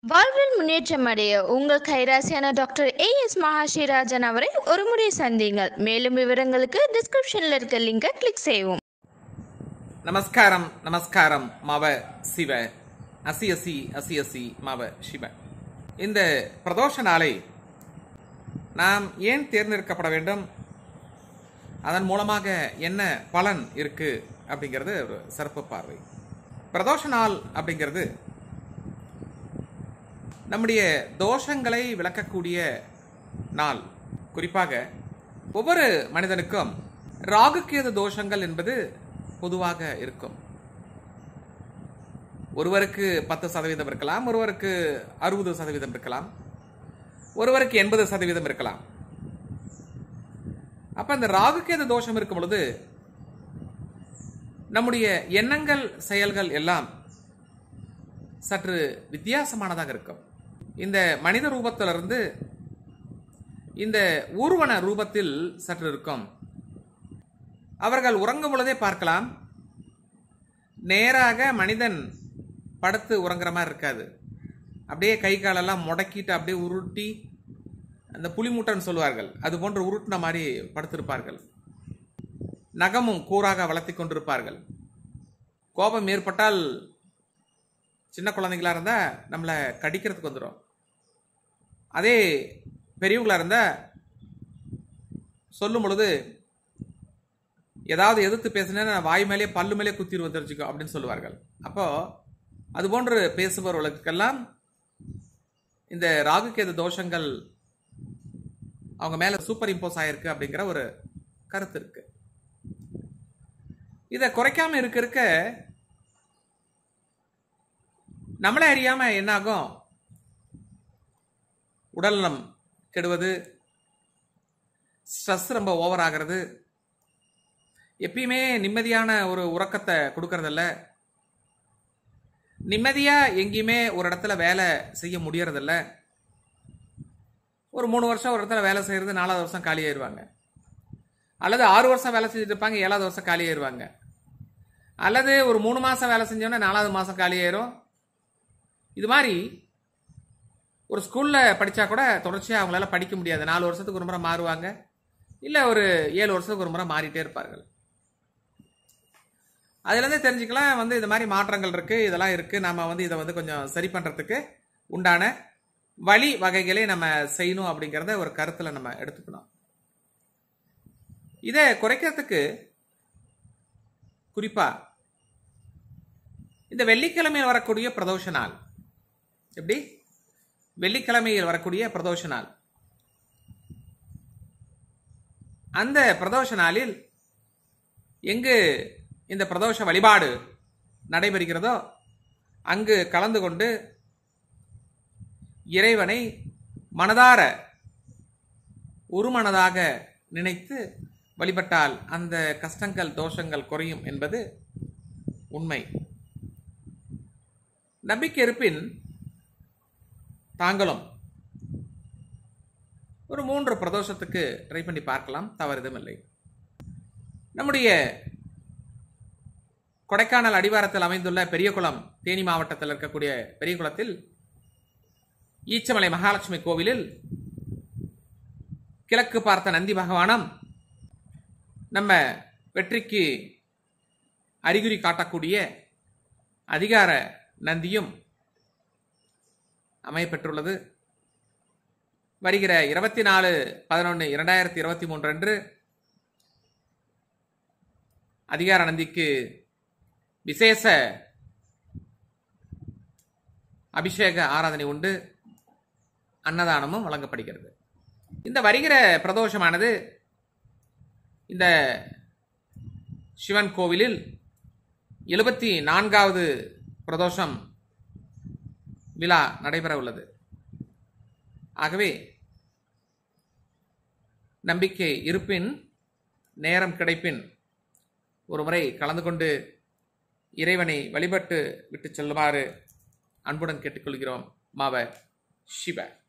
வாழ்வில் முன்னேற்றம் அடைய உங்கள் கைராசியான டாக்டர் ஏஎஸ் மகாஷிராஜன் அவரை ஒரு முறை சந்தியுங்கள். மேலும் விவரங்களுக்கு டிஸ்கிரிப்ஷனில் இருக்க லிங்கை கிளிக் செய்யவும். நமஸ்காரம் நமஸ்காரம் மாவ சிவ அசி அசி அசி அசி மாவ சிவ. இந்த பிரதோஷ நாளை நாம் ஏன் தேர்ந்தெடுக்கப்பட வேண்டும், அதன் மூலமாக என்ன பலன் இருக்கு அப்படிங்கிறது ஒரு சிறப்பு பார்வை. பிரதோஷ நாள் அப்படிங்கிறது நம்முடைய தோஷங்களை விளக்கக்கூடிய நாள். குறிப்பாக ஒவ்வொரு மனிதனுக்கும் ராகுகேது தோஷங்கள் என்பது பொதுவாக இருக்கும். ஒருவருக்கு 10% இருக்கலாம், ஒருவருக்கு 60% இருக்கலாம், ஒருவருக்கு 80% இருக்கலாம். அப்ப இந்த ராகுகேது தோஷம் இருக்கும் பொழுது நம்முடைய எண்ணங்கள் செயல்கள் எல்லாம் சற்று வித்தியாசமானதாக இருக்கும். இந்த மனித ரூபத்திலிருந்து இந்த ஊர்வன ரூபத்தில் சற்று இருக்கும். அவர்கள் உறங்கும் பொழுதே பார்க்கலாம், நேராக மனிதன் படுத்து உறங்குற மாதிரி இருக்காது. அப்படியே கை காலெல்லாம் முடக்கிட்டு அப்படியே உருட்டி, அந்த புலிமூட்டைன்னு சொல்லுவார்கள், அது போன்று உருட்டின மாதிரி படுத்திருப்பார்கள். நகமும் கூறாக வளர்த்தி கொண்டிருப்பார்கள். கோபம் ஏற்பட்டால் சின்ன குழந்தைங்களா இருந்தா நம்மளை கடிக்கிறதுக்கு வந்துடும். அதே பெரியவங்களா இருந்தா சொல்லும் பொழுது ஏதாவது எதிர்த்து பேசினா வாய் மேலே பல்லு மேலே குத்திரு வந்துருச்சுக்கோ அப்படின்னு சொல்லுவார்கள். அப்போ அது போன்று பேசுபவர்களுக்கெல்லாம் இந்த ராகுகேது தோஷங்கள் அவங்க மேல சூப்பர் இம்போஸ் ஆயிருக்கு அப்படிங்கிற ஒரு கருத்து இருக்கு. இதை குறைக்காம இருக்க நம்மளே அறியாம என்ன ஆகும், உடல்நலம் கெடுவது, ஸ்ட்ரெஸ் ரொம்ப ஓவர் ஆகிறது, எப்பயுமே நிம்மதியான ஒரு உறக்கத்தை கொடுக்கறதில்ல, நிம்மதியா எங்கேயுமே ஒரு இடத்துல வேலை செய்ய முடியறதில்ல. ஒரு 3 வருஷம் ஒரு இடத்துல வேலை செய்யறது 4வது வருஷம் காலி ஆயிடுவாங்க, அல்லது 6 வருஷம் வேலை செஞ்சுட்டு இருப்பாங்க, 7வது வருஷம் காலி ஆயிடுவாங்க, அல்லது ஒரு 3 மாசம் வேலை செஞ்சோன்னா 4வது மாசம் காலி ஆயிரும். இது மாதிரி ஒரு ஸ்கூல்ல படிச்சா கூட தொடர்ச்சியா அவங்களால படிக்க முடியாது. 4 வருஷத்துக்கு ஒரு முறை மாறுவாங்க, இல்ல ஒரு 7 வருஷத்துக்கு ஒரு முறை மாறிட்டே இருப்பார்கள். அதுல இருந்தே தெரிஞ்சுக்கலாம் இந்த மாதிரி மாற்றங்கள் இருக்கு, இதெல்லாம் இருக்கு. நாம இதை கொஞ்சம் சரி பண்றதுக்கு உண்டான வழி வகைகளை நம்ம செய்யணும் அப்படிங்கிறத ஒரு கருத்துல நம்ம எடுத்துக்கணும். இதை குறைக்கிறதுக்கு குறிப்பா இந்த வெள்ளிக்கிழமையில் வரக்கூடிய பிரதோஷ நாள், எப்படி வெள்ளிக்கிழமையில் வரக்கூடிய பிரதோஷ நாள், அந்த பிரதோஷ நாளில் எங்கு இந்த பிரதோஷ வழிபாடு நடைபெறுகிறதோ அங்கு கலந்து கொண்டு இறைவனை மனதார ஒருமனதாக நினைத்து வழிபட்டால் அந்த கஷ்டங்கள் தோஷங்கள் குறையும் என்பது உண்மை. நம்பிக்கை இருப்பின் தாங்களும் ஒரு 3 பிரதோஷத்துக்கு ட்ரை பண்ணி பார்க்கலாம், தவறுதுமில்லை. நம்முடைய கொடைக்கானல் அடிவாரத்தில் அமைந்துள்ள பெரியகுளம், தேனி மாவட்டத்தில் இருக்கக்கூடிய பெரியகுளத்தில் ஈச்சமலை மகாலட்சுமி கோவிலில் கிழக்கு பார்த்த நந்தி பகவானும் நம்ம வெற்றிக்கு அறிகுறி காட்டக்கூடிய அதிகார நந்தியும் அமையப்பெற்றுள்ளது. வருகிற 24/11/2023 அன்று அதிகார நந்திக்கு விசேஷ அபிஷேக ஆராதனை உண்டு, அன்னதானமும் வழங்கப்படுகிறது. இந்த வருகிற பிரதோஷமானது இந்த சிவன் கோவிலில் 74வது பிரதோஷம் விழா நடைபெற உள்ளது. ஆகவே நம்பிக்கை இருப்பின், நேரம் கிடைப்பின் ஒரு முறை கலந்து கொண்டு இறைவனை வழிபட்டு விட்டு செல்லுமாறு அன்புடன் கேட்டுக்கொள்கிறோம். மாவ சிவ.